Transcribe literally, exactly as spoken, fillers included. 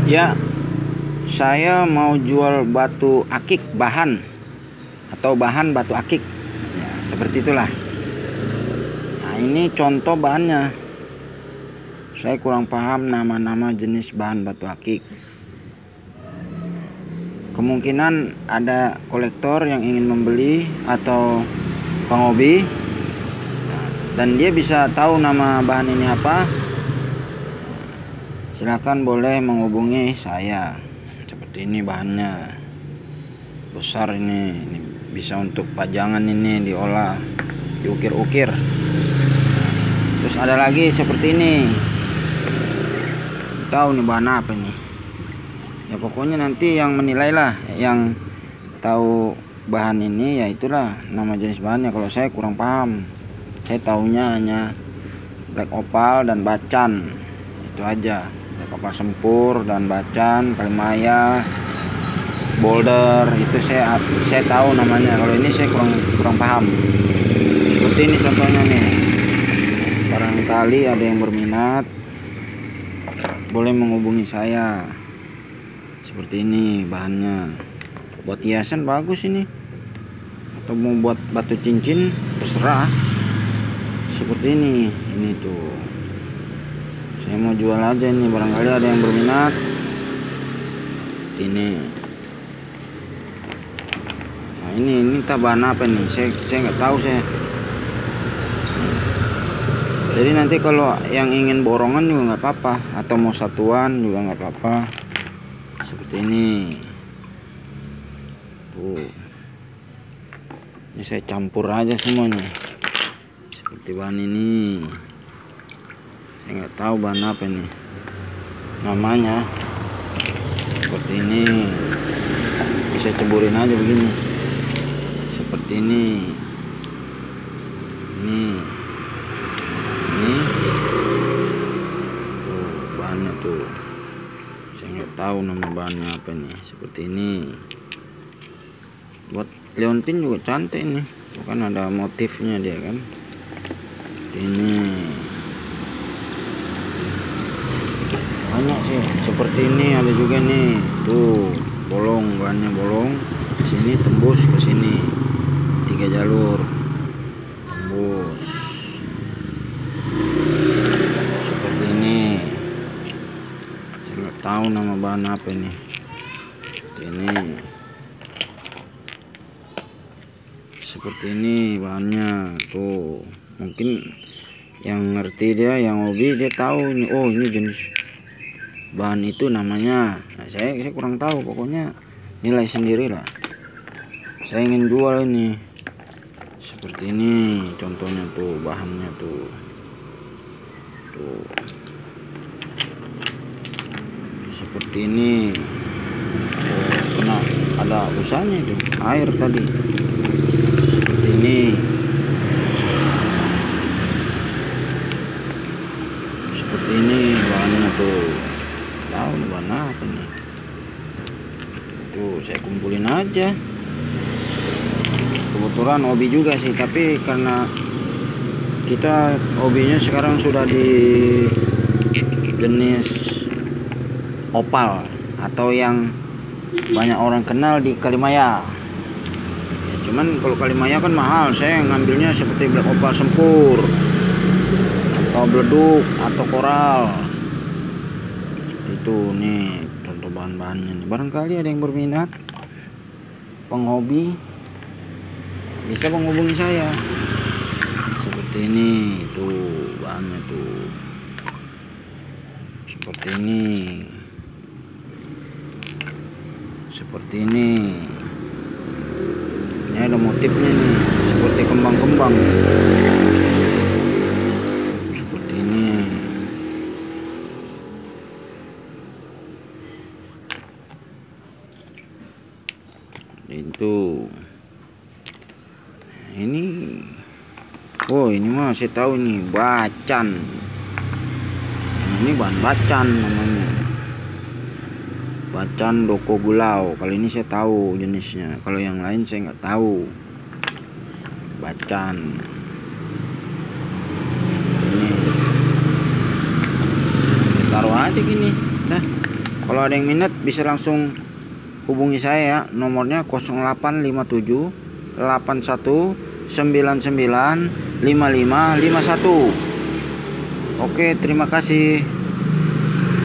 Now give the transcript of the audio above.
Ya, saya mau jual batu akik bahan atau bahan batu akik. Ya, seperti itulah. Nah, ini contoh bahannya. Saya kurang paham nama-nama jenis bahan batu akik. Kemungkinan ada kolektor yang ingin membeli atau penghobi, dan dia bisa tahu nama bahan ini apa. Silakan boleh menghubungi saya. Seperti ini bahannya, besar ini, ini bisa untuk pajangan, ini diolah, diukir-ukir. Terus ada lagi seperti ini, tahu nih bahan apa nih. Ya pokoknya nanti yang menilai lah, yang tahu bahan ini, ya itulah nama jenis bahannya. Kalau saya kurang paham, saya taunya hanya black opal dan bacan, itu aja. Black opal sempur dan bacan, kalimaya, boulder, itu saya saya tahu namanya. Kalau ini saya kurang kurang paham. Seperti ini contohnya nih. Barangkali ada yang berminat, boleh menghubungi saya. Seperti ini bahannya. Buat hiasan bagus ini, atau mau buat batu cincin terserah. Seperti ini. Ini tuh, saya mau jual aja ini, barangkali ada yang berminat. Ini. Nah, ini ini tak bahan apa nih? Saya saya nggak tahu saya. Jadi nanti kalau yang ingin borongan juga nggak apa-apa, atau mau satuan juga nggak apa-apa. Seperti ini. Tuh. Ini saya campur aja semuanya. Seperti bahan ini. Saya nggak tahu bahan apa nih namanya. Seperti ini. Bisa ceburin aja begini. Seperti ini. Ini. Ini. Tuh, bahannya tuh. Saya nggak tahu nama bahannya apa nih. Seperti ini. Buat leontin juga cantik nih. Bukan ada motifnya dia kan. Ini. Banyak sih. Seperti ini ada juga nih. Tuh, bolong, bahannya bolong. Sini tembus ke sini. Tiga jalur. Tembus. Seperti ini. Saya nggak tahu nama bahan apa ini. Seperti ini. Seperti ini bahannya tuh. Mungkin yang ngerti dia, yang hobi, dia tahu nih. Oh, ini jenis bahan itu namanya. Nah, saya saya kurang tahu. Pokoknya nilai sendiri lah. Saya ingin jual ini. Seperti ini contohnya tuh, bahannya tuh. Tuh. Seperti ini. Oh, kena ada usahanya itu. Air tadi. Seperti ini. Seperti ini bahannya tuh. Tahu bahan apa nih? Tuh, saya kumpulin aja. Kebetulan hobi juga sih, tapi karena kita hobinya sekarang sudah di jenis opal, atau yang banyak orang kenal di kalimaya. Ya, cuman kalau kalimaya kan mahal, saya ngambilnya seperti black opal sempur, atau beleduk, atau koral. Seperti itu nih contoh bahan-bahannya. Barangkali ada yang berminat, penghobi, bisa menghubungi saya. Seperti ini tuh bahannya tuh. Seperti ini. Seperti ini. Ini ada motifnya nih, seperti kembang-kembang. Seperti ini. Itu. Ini. Oh, ini mah saya tahu nih, bacan. Ini bahan bacan namanya. Bacan doko gulau. Kali ini saya tahu jenisnya. Kalau yang lain saya nggak tahu. Bacan. Seperti ini. Taruh aja gini. Dah. Kalau ada yang minat bisa langsung hubungi saya ya, nomornya nol delapan lima tujuh delapan satu sembilan sembilan lima lima lima satu. Oke, terima kasih.